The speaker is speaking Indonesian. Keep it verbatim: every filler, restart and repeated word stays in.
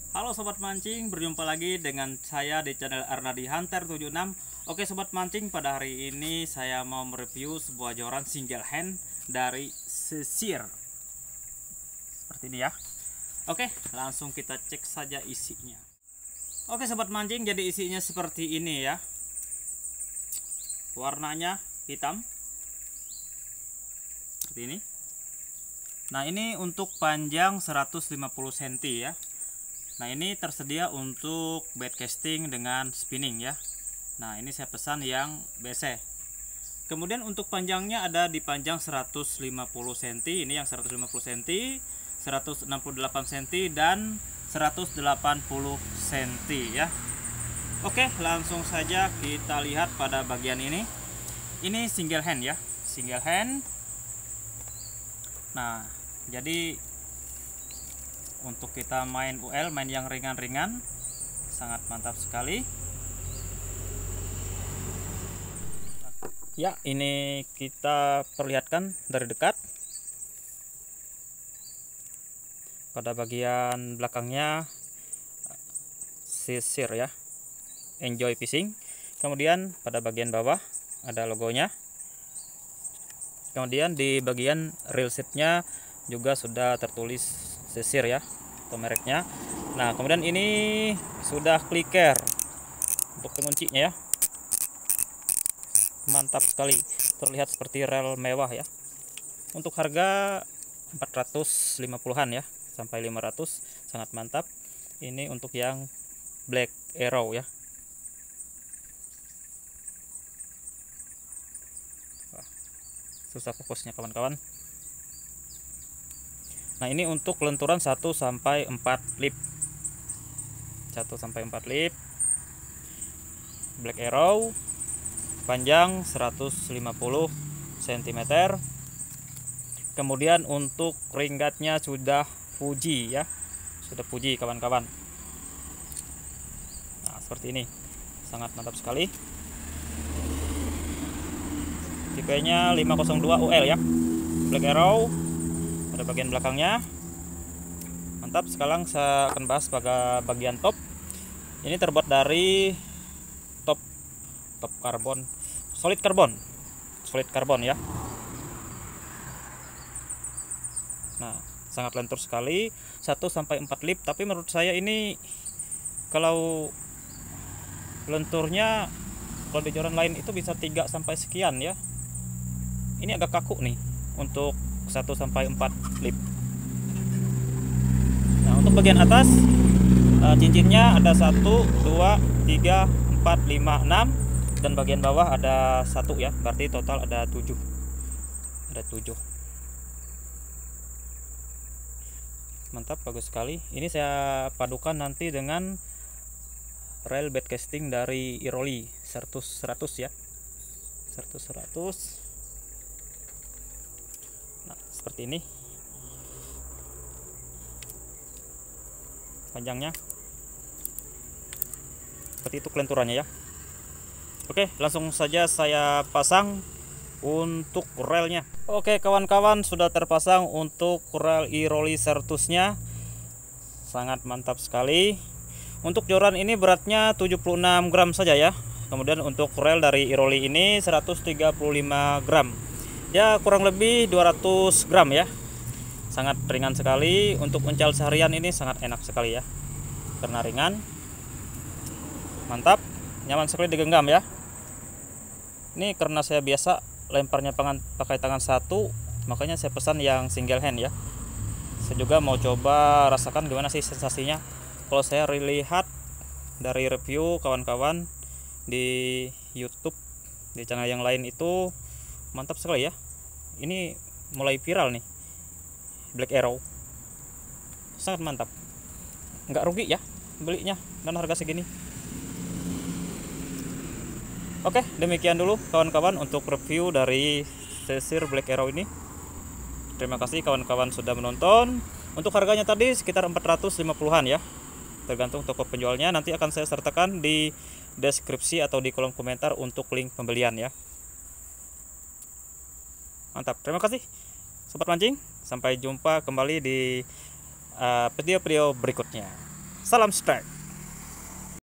Halo sobat mancing, berjumpa lagi dengan saya di channel Arnadi Hunter tujuh enam. Oke sobat mancing, pada hari ini saya mau mereview sebuah joran single hand dari Sesir. Seperti ini ya. Oke, langsung kita cek saja isinya. Oke sobat mancing, jadi isinya seperti ini ya. Warnanya hitam. Seperti ini. Nah, ini untuk panjang seratus lima puluh sentimeter ya. Nah, ini tersedia untuk bait casting dengan spinning ya. Nah, ini saya pesan yang B C. Kemudian untuk panjangnya ada di panjang seratus lima puluh sentimeter, ini yang seratus lima puluh sentimeter, seratus enam puluh delapan sentimeter dan seratus delapan puluh sentimeter ya. Oke, langsung saja kita lihat pada bagian ini. Ini single hand ya, single hand. Nah, jadi untuk kita main U L, main yang ringan-ringan, sangat mantap sekali ya. Ini kita perlihatkan dari dekat. Pada bagian belakangnya Sesir ya, Enjoy Fishing. Kemudian pada bagian bawah ada logonya. Kemudian di bagian reel setnya juga sudah tertulis Sesir ya, atau mereknya. Nah, kemudian ini sudah clicker untuk penguncinya ya, mantap sekali, terlihat seperti rel mewah ya. Untuk harga empat ratus lima puluhan ya sampai lima ratus, sangat mantap. Ini untuk yang Black Arrow ya. Wah, susah fokusnya kawan-kawan. Nah, ini untuk lenturan satu sampai empat lip. satu sampai empat lip. Black Arrow. Panjang seratus lima puluh sentimeter. Kemudian untuk ringgatnya sudah Fuji ya. Sudah Fuji kawan-kawan. Nah, seperti ini. Sangat mantap sekali. Tipenya lima nol dua U L ya. Black Arrow. Pada bagian belakangnya mantap. Sekarang saya akan bahas pada bagian top. Ini terbuat dari top top karbon, solid karbon, solid karbon ya. Nah, sangat lentur sekali, satu sampai empat lip. Tapi menurut saya ini kalau lenturnya, kalau di joran lain itu bisa tiga sampai sekian ya. Ini agak kaku nih untuk satu sampai empat lip. Nah, untuk bagian atas cincinnya ada satu, dua, tiga, empat, lima, enam, dan bagian bawah ada satu ya. Berarti total ada tujuh. Ada tujuh. Mantap, bagus sekali. Ini saya padukan nanti dengan rel bait casting dari Iroli seratus seratus ya. seratus seratus. Nah, seperti ini panjangnya, seperti itu kelenturannya ya. Oke, langsung saja saya pasang untuk relnya. Oke kawan-kawan, sudah terpasang untuk rel Iroli seratus-nya. Sangat mantap sekali. Untuk joran ini beratnya tujuh puluh enam gram saja ya. Kemudian untuk rel dari Iroli ini seratus tiga puluh lima gram. Ya, kurang lebih dua ratus gram ya. Sangat ringan sekali. Untuk uncal seharian ini sangat enak sekali ya, karena ringan. Mantap, nyaman sekali digenggam ya. Ini karena saya biasa lemparnya tangan, pakai tangan satu, makanya saya pesan yang single hand ya. Saya juga mau coba rasakan gimana sih sensasinya. Kalau saya lihat dari review kawan-kawan di YouTube, di channel yang lain itu mantap sekali ya. Ini mulai viral nih, Black Arrow. Sangat mantap, nggak rugi ya belinya dan harga segini. Oke, demikian dulu kawan-kawan untuk review dari Sesir Black Arrow ini. Terima kasih kawan-kawan sudah menonton. Untuk harganya tadi sekitar empat ratus lima puluhan ya, tergantung toko penjualnya. Nanti akan saya sertakan di deskripsi atau di kolom komentar untuk link pembelian ya. Mantap, terima kasih sobat mancing. Sampai jumpa kembali di video-video uh, berikutnya. Salam strike.